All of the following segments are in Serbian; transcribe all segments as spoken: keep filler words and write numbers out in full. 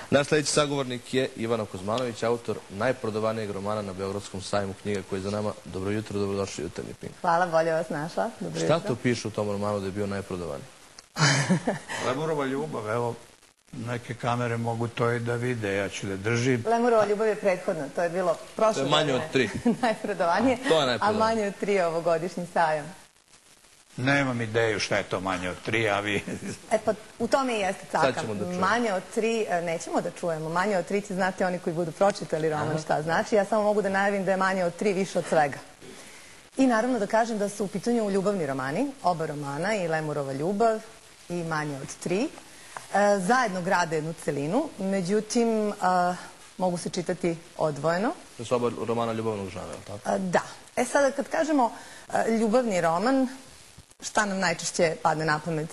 Naš sljedeći sagovornik je Ivana Kuzmanović, autor najprodavanijeg romana na Beogradskom sajmu knjiga koji je za nama. Dobro jutro, dobrodošli u Jutarnji Pink. Hvala, bolje vas našla. Šta to piše u tom romanu da je bio najprodavaniji? Lemurova ljubav, evo, neke kamere mogu to i da vide, ja ću da držim. Lemurova ljubav je prethodno, to je bilo prošle godine. To je manje od tri. Najprodavanije, a manje od tri ovogodišnji sajam. Nemam ideju šta je to manje od tri, a vi... E pa, u tome i jeste caka. Manje od tri, nećemo da čujemo, manje od tri će znati oni koji budu pročitali roman šta znači. Ja samo mogu da najavim da je manje od tri više od svega. I naravno da kažem da su u pitanju ljubavni romani, oba romana, i Lemurova ljubav i manje od tri. Zajedno grade jednu celinu, međutim, mogu se čitati odvojeno. To su oba romana ljubavnog žanra, je li tako? Da. E sada, kad kažemo ljubavni roman, šta nam najčešće padne na pamet?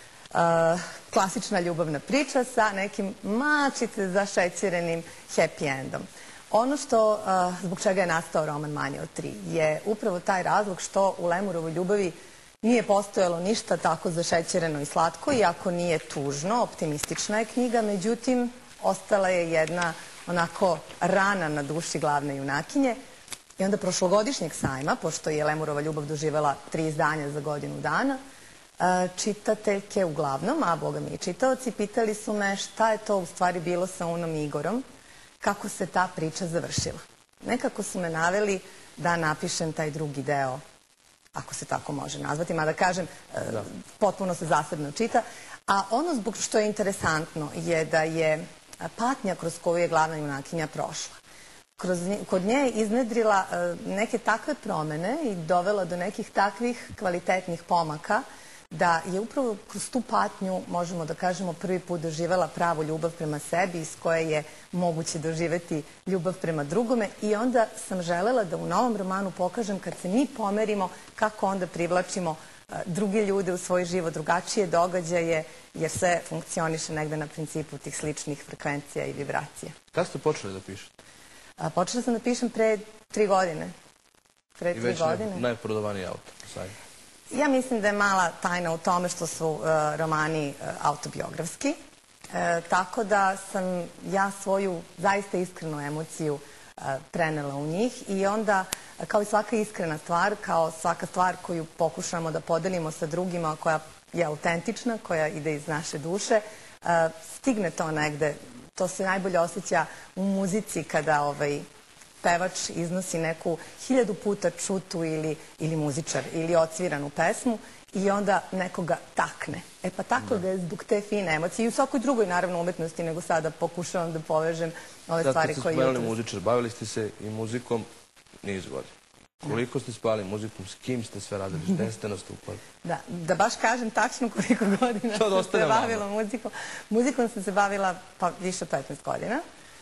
Klasična ljubavna priča sa nekim mačice zašećerenim happy endom. Ono što, zbog čega je nastao roman Manje od tri, je upravo taj razlog što u Lemurovoj ljubavi nije postojalo ništa tako zašećereno i slatko, iako nije tužno, optimistična je knjiga, međutim, ostala je jedna onako rana na duši glavne junakinje. I onda prošlogodišnjeg sajma, pošto je Lemurova ljubav doživela tri izdanja za godinu dana, čitateljke uglavnom, a boga mi i čitaoci, pitali su me šta je to u stvari bilo sa Unom i Igorom, kako se ta priča završila. Nekako su me naveli da napišem taj drugi deo, ako se tako može nazvati, mada kažem, potpuno se zasebno čita. A ono zbog što je interesantno je da je patnja kroz koju je glavna junakinja prošla. Kod nje je iznedrila neke takve promene i dovela do nekih takvih kvalitetnih pomaka da je upravo kroz tu patnju, možemo da kažemo, prvi put doživela pravu ljubav prema sebi, iz koje je moguće doživeti ljubav prema drugome, i onda sam želela da u novom romanu pokažem kad se mi pomerimo kako onda privlačimo druge ljude u svoj život, drugačije događaje, jer sve funkcioniše negde na principu tih sličnih frekvencija i vibracija. Kada ste počeli da pišete? Počela sam da pišem pre tri godine. Pre tri godine. I već najprodavaniji autor. Ja mislim da je mala tajna u tome što su romani autobiografski, tako da sam ja svoju zaista iskrenu emociju prenela u njih i onda, kao i svaka iskrena stvar, kao svaka stvar koju pokušamo da podelimo sa drugima, koja je autentična, koja ide iz naše duše, stigne to negde. To se najbolje osjeća u muzici kada pevač iznosi neku hiljadu puta čutu ili muzičar ili odsviranu pesmu i onda nekoga takne. E pa tako da je zbog te fine emocije i u svakoj drugoj naravno umetnosti, nego sada pokušavam da povežem ove stvari koje... Sad ste spomenuli muzičar, bavili ste se i muzikom niz godina. Koliko ste spavali muzikom, s kim ste sve radili, gde ste nastupali? Da, da baš kažem tačno koliko godina sam se bavila muzikom. Muzikom sam se bavila pa više od petnaest godina.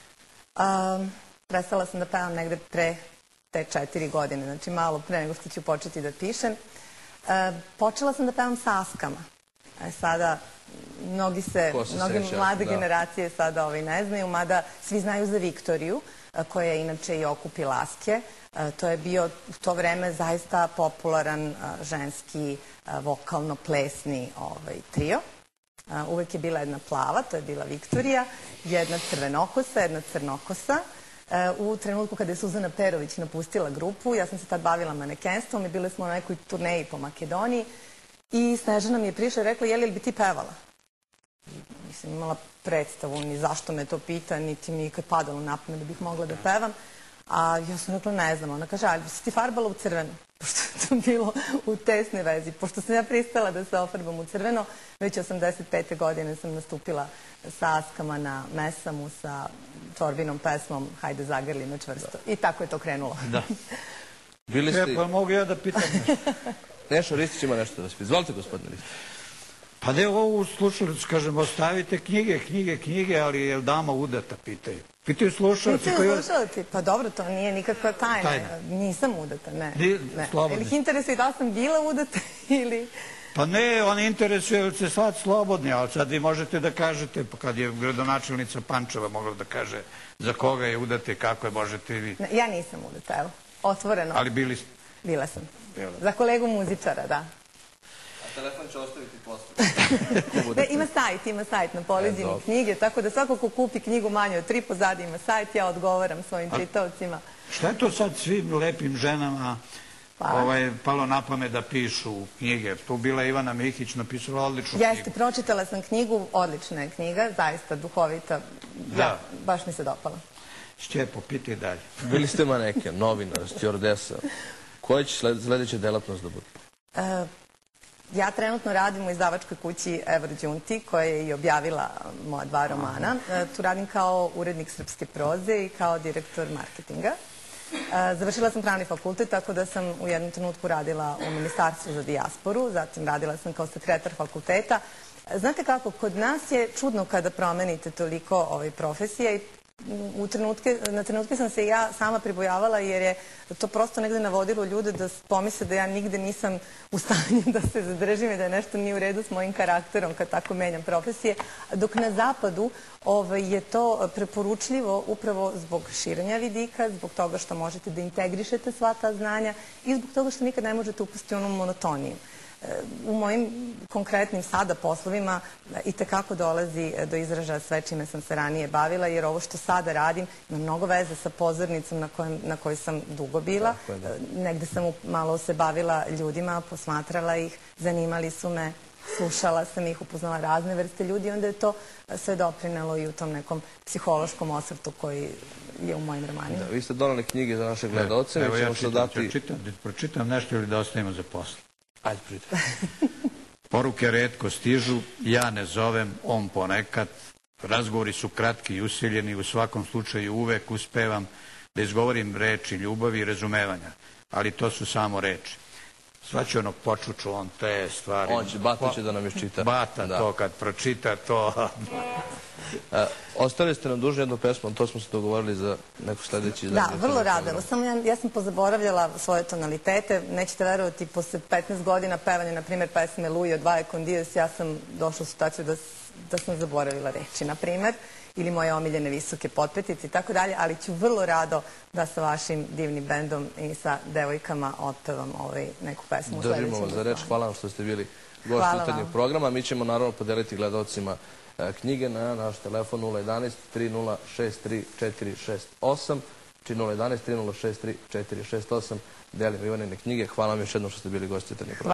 Prestala sam da pevam negde pre te četiri godine, znači malo pre nego što ću početi da pišem. Počela sam da pevam sa Askama. Sada, mnogi se, mnogi mlade generacije sada ne znaju, mada svi znaju za Viktoriju, koja je inače i okupila Aske. To je bio u to vreme zaista popularan ženski vokalno-plesni trio. Uvek je bila jedna plava, to je bila Viktorija, jedna crvenokosa, jedna crnokosa. U trenutku kada je Suzana Perović napustila grupu, ja sam se tad bavila manekenstvom i bile smo na nekoj turneji po Makedoniji i Snežana mi je prišla i rekla, jeli li bi ti pevala? Nisam imala predstavu ni zašto me to pita, niti mi je ikad padalo na pamet da bih mogla da pevam. A ja sam rekla, ne znam. Ona kaže, ali bi si ti farbala u crveno? Pošto je to bilo u tesnoj vezi. Pošto sam ja pristala da se ofarbam u crveno, već osamdeset pete godine sam nastupila sa Askama na Mesamu sa Torbinom pesmom Hajde zagrli me čvrsto. I tako je to krenulo. Da. Pa mogu ja da pitam nešto? Nešo Ristić ima nešto da spiti. Izvolite, gospodine Ristić. Pa da je ovo slušalicu, kažem, ostavite knjige, knjige, knjige, ali je dama udata, pitaju. Pitaju slušalci koji... Pitaju slušalci, pa dobro, to nije nikakva tajna. Nisam udata, ne. Slobodni. Ili ih interesuje da li sam bila udata ili... Pa ne, oni interesuje ili ste sad slobodni, ali sad vi možete da kažete, kad je gradonačelnica Pančeva mogla da kaže za koga je udata i kako je, možete i vi. Ja nisam udata, evo, otvoreno. Ali bili ste? Bila sam. Za kolegu muzičara, da. Telefon će ostaviti posle. Ne, ima sajt, ima sajt na Poliđini knjige, tako da svako ko kupi knjigu manje od tri pozadi ima sajt, ja odgovaram svojim čitaocima. Šta je to sad svim lepim ženama palo na pamet da pišu knjige? Tu bila Ivana Mihić, napisala odličnu knjigu. Jeste, pročitala sam knjigu, odlična je knjiga, zaista duhovita, baš mi se dopala. Šćepo, pitaj dalje. Bili ste maneke, novinar, stjordesa. Koja će sljedeća delatnost da bude? Ja trenutno radim u izdavačkoj kući Evor Đunti, koja je i objavila moja dva romana. Tu radim kao urednik srpske proze i kao direktor marketinga. Završila sam pravni fakultet, tako da sam u jednom trenutku radila u Ministarstvu za dijasporu, zatim radila sam kao sekretar fakulteta. Znate kako, kod nas je čudno kada promenite toliko profesije i na trenutke sam se ja sama pribojavala jer je to prosto negde navodilo ljude da pomisle da ja nigde nisam u stanju da se zadržim i da je nešto nije u redu s mojim karakterom kad tako menjam profesije, dok na zapadu je to preporučljivo upravo zbog širenja vidika, zbog toga što možete da integrišete sva ta znanja i zbog toga što nikad ne možete upustiti onu monotoniju. U mojim konkretnim sada poslovima i tekako dolazi do izražaja sve čime sam se ranije bavila, jer ovo što sada radim ima mnogo veze sa pozornicom na kojoj sam dugo bila. Negde sam malo se bavila ljudima, posmatrala ih, zanimali su me, slušala sam ih, upoznala razne vrste ljudi i onda je to sve doprinelo i u tom nekom psihološkom osvrtu koji je u mojim romanima. Vi ste donali knjige za naše gledalce. Evo ja pročitam nešto ili da ostavimo za posle. Ajde, priđe. Poruke retko stižu, ja ne zovem, on ponekad. Razgovori su kratki i usiljeni, u svakom slučaju uvek uspevam da izgovorim reči ljubavi i razumevanja, ali to su samo reči. Svaće onog počuču, on te stvari... On će, Bata će da nam iščita. Bata to, kad pročita to... Ostali ste nam dužni jednu pesmu, to smo se dogovorili za neku sljedeći izdanje. Da, vrlo rado. Samo ja sam pozaboravljala svoje tonalitete. Nećete verovati, posle petnaest godina pevanja, na primjer, pesme Lujo, Dvaje con Dios, ja sam došla u situaciju da sam zaboravila reči, na primjer, ili moje omiljene visoke potpetice i tako dalje, ali ću vrlo rado da sa vašim divnim bendom i sa devojkama otpevam neku pesmu u sljedećem. Držimo vas za reč, hvala vam što ste bili gost jutarnjeg programa. Mi ćemo naravno podeliti gledalcima knjige na naš telefon nula jedanaest tri nula šest tri četiri šest osam, či nula jedanaest tri nula šest tri četiri šest osam. Delimo Ivanine knjige. Hvala vam još jednom što ste bili gost jutarnjeg programa.